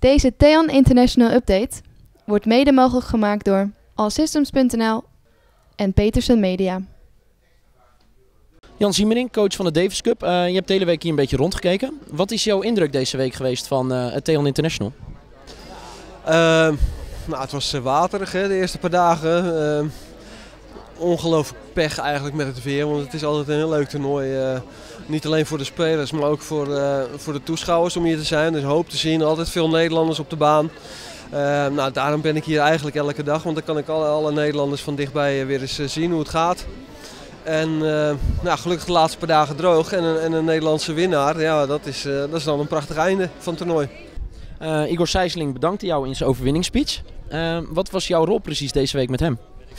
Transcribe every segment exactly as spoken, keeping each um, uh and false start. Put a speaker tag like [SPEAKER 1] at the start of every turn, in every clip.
[SPEAKER 1] Deze Theon International Update wordt mede mogelijk gemaakt door allsystems punt n l en Petersen Media.
[SPEAKER 2] Jan Siemering, coach van de Davis Cup. Uh, je hebt de hele week hier een beetje rondgekeken. Wat is jouw indruk deze week geweest van uh, het Theon International?
[SPEAKER 3] Uh, nou, het was waterig hè, de eerste paar dagen. Uh, ongelooflijk pech eigenlijk met het weer, want het is altijd een heel leuk toernooi. Uh, niet alleen voor de spelers, maar ook voor, uh, voor de toeschouwers om hier te zijn. Dus hoop te zien, altijd veel Nederlanders op de baan. Uh, nou, daarom ben ik hier eigenlijk elke dag, want dan kan ik alle, alle Nederlanders van dichtbij weer eens zien hoe het gaat. En uh, nou, gelukkig de laatste paar dagen droog en een, en een Nederlandse winnaar. Ja, dat is, uh, dat is dan een prachtig einde van het toernooi.
[SPEAKER 2] Uh, Igor Sijsseling bedankte jou in zijn overwinningsspeech. Uh, wat was jouw rol precies deze week met hem?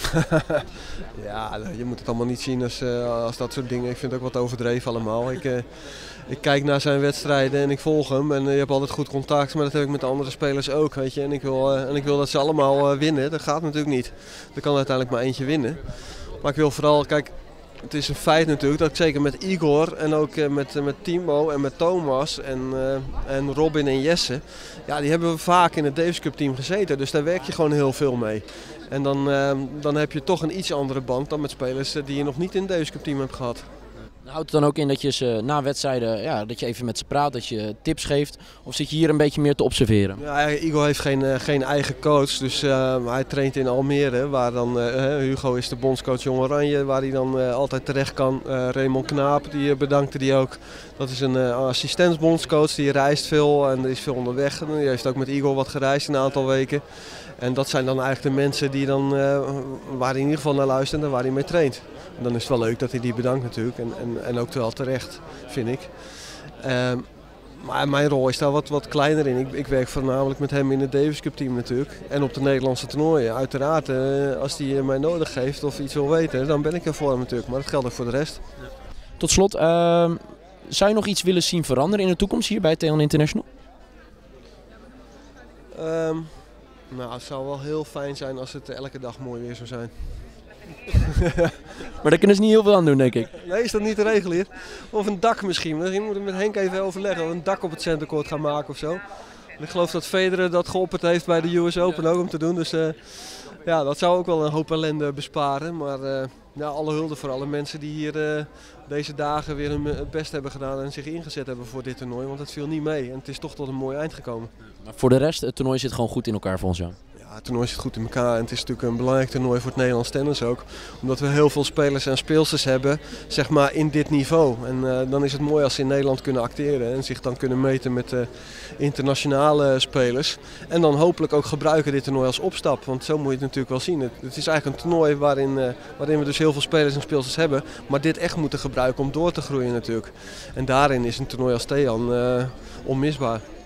[SPEAKER 3] Ja, je moet het allemaal niet zien als, uh, als dat soort dingen. Ik vind het ook wat overdreven allemaal. Ik, uh, ik kijk naar zijn wedstrijden en ik volg hem. En uh, je hebt altijd goed contact, maar dat heb ik met de andere spelers ook. Weet je? En, ik wil, uh, en ik wil dat ze allemaal uh, winnen. Dat gaat natuurlijk niet. Er kan uiteindelijk maar eentje winnen. Maar ik wil vooral, kijk, het is een feit natuurlijk dat ik zeker met Igor en ook uh, met, uh, met Timo en met Thomas en, uh, en Robin en Jesse. Ja, die hebben we vaak in het Davis Cup team gezeten. Dus daar werk je gewoon heel veel mee. En dan, uh, dan heb je toch een iets andere band dan met spelers die je nog niet in het Davis Cup team hebt gehad.
[SPEAKER 2] Houdt het dan ook in dat je ze na wedstrijden, ja, dat je even met ze praat, dat je tips geeft? Of zit je hier een beetje meer te observeren?
[SPEAKER 3] Ja, Igor heeft geen, uh, geen eigen coach, dus uh, hij traint in Almere. Waar dan, uh, Hugo is de bondscoach Jong Oranje, waar hij dan uh, altijd terecht kan. Uh, Raymond Knaap, die uh, bedankte die ook. Dat is een uh, assistentsbondscoach, die reist veel en is veel onderweg. Die heeft ook met Igor wat gereisd een aantal weken. En dat zijn dan eigenlijk de mensen die dan, uh, waar hij in ieder geval naar luistert en waar hij mee traint. En dan is het wel leuk dat hij die bedankt natuurlijk en, en, en ook wel terecht, vind ik. Uh, maar mijn rol is daar wat, wat kleiner in. Ik, ik werk voornamelijk met hem in het Davis Cup team natuurlijk. En op de Nederlandse toernooien. Uiteraard, uh, als hij mij nodig heeft of iets wil weten, dan ben ik er voor hem natuurlijk. Maar dat geldt ook voor de rest.
[SPEAKER 2] Tot slot, uh, zou je nog iets willen zien veranderen in de toekomst hier bij Theon International?
[SPEAKER 3] Um, nou, het zou wel heel fijn zijn als het elke dag mooi weer zou zijn.
[SPEAKER 2] Maar daar kunnen ze niet heel veel aan doen, denk ik.
[SPEAKER 3] Nee, is dat niet de regel hier? Of een dak misschien. Misschien moeten we met Henk even overleggen of we een dak op het centercourt gaan maken of zo. Ik geloof dat Federer dat geopperd heeft bij de U S Open ook om te doen. Dus uh, ja, dat zou ook wel een hoop ellende besparen. Maar uh, ja, alle hulde voor alle mensen die hier uh, deze dagen weer hun het best hebben gedaan en zich ingezet hebben voor dit toernooi. Want het viel niet mee en het is toch tot een mooi eind gekomen.
[SPEAKER 2] Maar voor de rest, het toernooi zit gewoon goed in elkaar volgens jou?
[SPEAKER 3] Ja, het toernooi zit goed in elkaar en het is natuurlijk een belangrijk toernooi voor het Nederlands tennis ook. Omdat we heel veel spelers en speelsters hebben, zeg maar, in dit niveau. En uh, dan is het mooi als ze in Nederland kunnen acteren en zich dan kunnen meten met uh, internationale spelers. En dan hopelijk ook gebruiken dit toernooi als opstap, want zo moet je het natuurlijk wel zien. Het, het is eigenlijk een toernooi waarin, uh, waarin we dus heel veel spelers en speelsters hebben, maar dit echt moeten gebruiken om door te groeien natuurlijk. En daarin is een toernooi als Theon uh, onmisbaar.